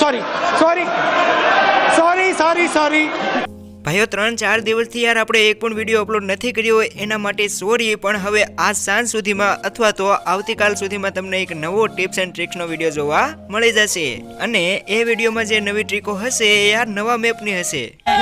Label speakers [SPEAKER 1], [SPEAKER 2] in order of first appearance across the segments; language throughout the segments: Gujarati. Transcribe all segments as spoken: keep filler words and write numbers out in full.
[SPEAKER 1] Sorry sorry sorry sorry sorry
[SPEAKER 2] ભાઈઓ ત્રણ ચાર દિવસથી યાર આપણે એક પણ વિડીયો અપલોડ નથી કર્યો હોય એના માટે સોરી, પણ હવે આજ સાંજ સુધીમાં અથવા તો આવતીકાલ સુધીમાં તમને એક નવો ટિપ્સ એન્ડ ટ્રિક્સનો વિડીયો જોવા મળી જશે, અને એ વિડીયોમાં જે નવી ટ્રીકો હશે એ યાર નવા મેપની હશે।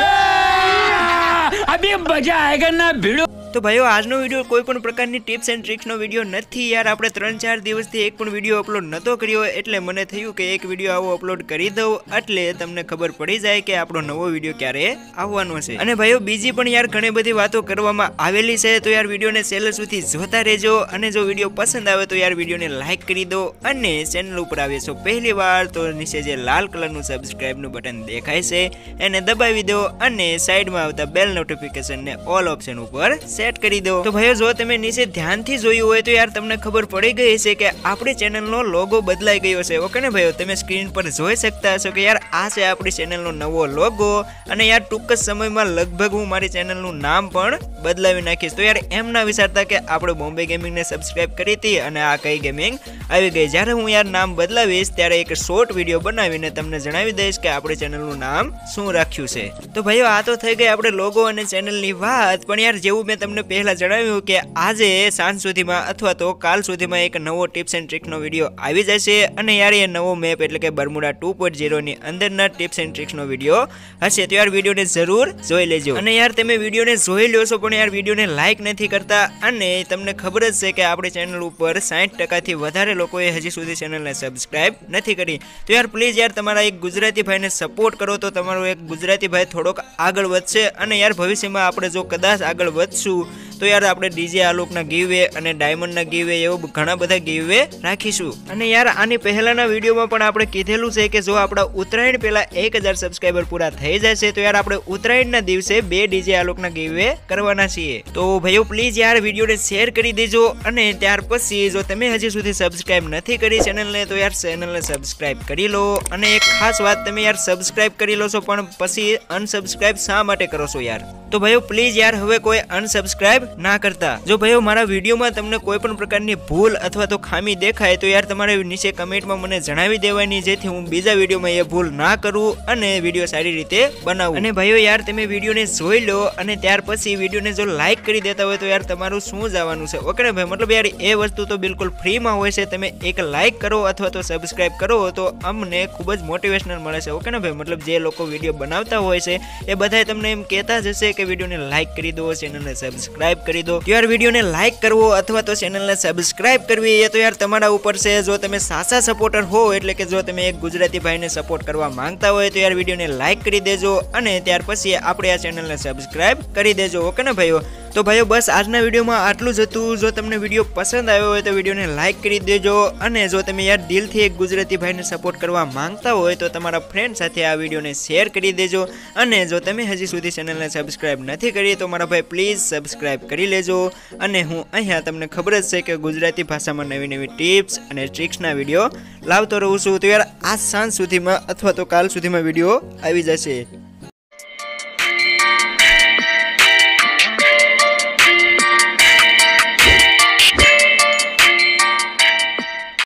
[SPEAKER 3] અભી મજા આયેગા ના ભીડો।
[SPEAKER 2] તો ભાઈઓ આજનો વિડીયો કોઈ પણ પ્રકારની ટિપ્સ એન્ડ ટ્રિક્સનો વિડીયો નથી યાર, આપણે ત્રણ ચાર દિવસથી એક પણ વિડીયો અપલોડ નહોતો કર્યો, એટલે મને થયું કે એક વિડીયો આવો અપલોડ કરી દઉં, એટલે તમને ખબર પડી જાય કે આપણો નવો વિડીયો ક્યારે આવવાનો છે। અને ભાઈઓ બીજી પણ યાર ઘણી બધી વાતો કરવામાં આવેલી છે, તો યાર વિડીયોને છેલ્લે સુધી જોતા રહેજો, અને જો વિડીયો પસંદ આવે તો યાર વિડીયોને લાઈક કરી દો, અને ચેનલ ઉપર આવે છો પહેલી વાર તો નીચે જે લાલ કલરનું સબસ્ક્રાઇબનું બટન દેખાય છે એને દબાવી દો, અને સાઈડમાં આવતા બેલ નોટિફિકેશનને ઓલ ઓપ્શન ઉપર સેટ કરી દો। તો ભાઈઓ જો તમે નીચે ધ્યાનથી જોયું હોય તો યાર તમને ખબર પડી ગઈ છે કે આપણી ચેનલનો લોગો બદલાઈ ગયો છે। ઓકે ને ભાઈઓ, તમે સ્ક્રીન પર જોઈ શકતા હશો કે યાર આ છે આપણી ચેનલનો નવો લોગો, અને યાર ટૂંક જ સમયમાં લગભગ હું મારી ચેનલનું નામ પણ બદલાવી નાખીશ। તો યાર એમ ના વિચારતા કે આપણે બોમ્બે ગેમિંગને સબસ્ક્રાઇબ કરી હતી અને આ કઈ ગેમિંગ આવી ગઈ, જ્યારે હું યાર નામ બદલાવીશ ત્યારે એક શોર્ટ વિડીયો બનાવીને તમને જણાવી દઈશ કે આપણી ચેનલનું નામ શું રાખ્યું છે। તો ભાઈઓ આ તો થઈ ગઈ આપણે લોગો અને ચેનલની વાત, પણ યાર જેવું મેં તમને પહેલા જણાવ્યું કે આજે સાંજ સુધીમાં અથવા તો કાલ સુધીમાં એક નવો ટિપ્સ એન્ડ ટ્રિક્સનો વિડીયો આવી જશે, અને યાર એ નવો મેપ એટલે કે બર્મુડા ટુ પોઈન્ટ ઝીરો ની અંદરના ટિપ્સ એન્ડ ટ્રિક્સનો વિડીયો હશે, તો યાર વિડીયોને જરૂર જોઈ લેજો। અને યાર તમે વિડીયોને જોઈ લો છો પણ યાર વિડીયોને લાઈક નથી કરતા, અને તમને ખબર જ છે કે આપણી ચેનલ ઉપર સાઠ ટકાથી વધારે લોકોએ હજી સુધી ચેનલને સબસ્ક્રાઇબ નથી કરી, તો યાર પ્લીઝ યાર તમારા એક ગુજરાતી ભાઈને સપોર્ટ કરો તો તમારો એક ગુજરાતી ભાઈ થોડોક આગળ વધશે, અને યાર ભવિષ્યમાં આપણે જો કદાચ આગળ વધશું તો યાર આપણે ડીજે આલોકના ગીવે અને ડાયમંડના ગીવે એવું ઘણા બધા ગીવે રાખીશું। અને યાર આની પહેલાના વિડીયોમાં પણ આપણે કીધેલું છે કે જો આપણા ઉત્તરાયણ પહેલા એક હજાર સબસ્ક્રાઇબર પૂરા થઈ જશે તો યાર આપણે ઉત્તરાયણના દિવસે બે ડીજે આલોકના ગીવે કરવાના છીએ। તો ભાઈઓ પ્લીઝ યાર વિડીયોને શેર કરી દેજો, અને ત્યાર પછી જો તમે હજી સુધી સબસ્ક્રાઇબ નથી કરી ચેનલને તો યાર ચેનલને સબસ્ક્રાઇબ કરી લો। અને એક ખાસ વાત, તમે યાર સબસ્ક્રાઇબ કરી લો છો પણ પછી અનસબસ્ક્રાઇબ શા માટે કરો છો યાર? તો ભાઈઓ પ્લીઝ યાર હવે કોઈ અનસબસ્ક્રાઇબ ના કરતા। જો ભાઈઓ મારા વિડીયોમાં તમને કોઈ પણ પ્રકારની ભૂલ અથવા તો ખામી દેખાય તો યાર તમારે નીચે કમેન્ટમાં મને જણાવી દેવાની, જેથી હું બીજા વિડીયોમાં એ ભૂલ ના કરું અને વિડીયો સારી રીતે બનાવું। અને ભાઈઓ યાર તમે વિડીયોને જોઈ લો અને ત્યાર પછી વિડીયોને જો લાઈક કરી દેતા હોય તો યાર તમારું શું જવાનું છે? ઓકે ને ભાઈ, મતલબ યાર એ વસ્તુ તો બિલકુલ ફ્રીમાં હોય છે, તમે એક લાઈક કરો અથવા તો સબસ્ક્રાઇબ કરો તો અમને ખૂબ જ મોટિવેશનલ મળે છે। ઓકે ને ભાઈ, મતલબ જે લોકો વિડીયો બનાવતા હોય છે એ બધાય તમને એમ કહેતા જ હશે કે વિડીયોને લાઈક કરી દો, ચેનલને સબસ્ક્રાઇબ કરી દો। યાર વિડીયોને લાઈક કરવો અથવા તો ચેનલને સબસ્ક્રાઇબ કરવી એ તો યાર તમારા ઉપર છે। જો તમે સાચા સપોર્ટર હો, એટલે કે જો તમે એક ગુજરાતી ભાઈને સપોર્ટ કરવા માંગતા હોય તો યાર વિડીયોને લાઈક કરી દેજો, અને ત્યાર પછી આપણે આ ચેનલને સબસ્ક્રાઇબ કરી દેજો। ઓકે ને ભાઈઓ, તો ભાઈઓ બસ આજના વિડીયોમાં આટલું જ હતું। જો તમને વિડીયો પસંદ આવ્યો હોય તો વિડીયોને લાઈક કરી દેજો, અને જો તમે યાર દિલથી એક ગુજરાતી ભાઈને સપોર્ટ કરવા માંગતા હોય તો તમારા ફ્રેન્ડ સાથે આ વિડીયોને શેર કરી દેજો, અને જો તમે હજી સુધી ચેનલને સબસ્ક્રાઇબ નથી કરી તો મારા ભાઈ પ્લીઝ સબસ્ક્રાઇબ કરી લેજો। અને હું અહીંયા તમને ખબર જ છે કે ગુજરાતી ભાષામાં નવી નવી ટિપ્સ અને ટ્રિક્સના વિડીયો લાવતો રહું છું, તો યાર આજ સાંજ સુધીમાં અથવા તો કાલ સુધીમાં વિડીયો આવી જશે।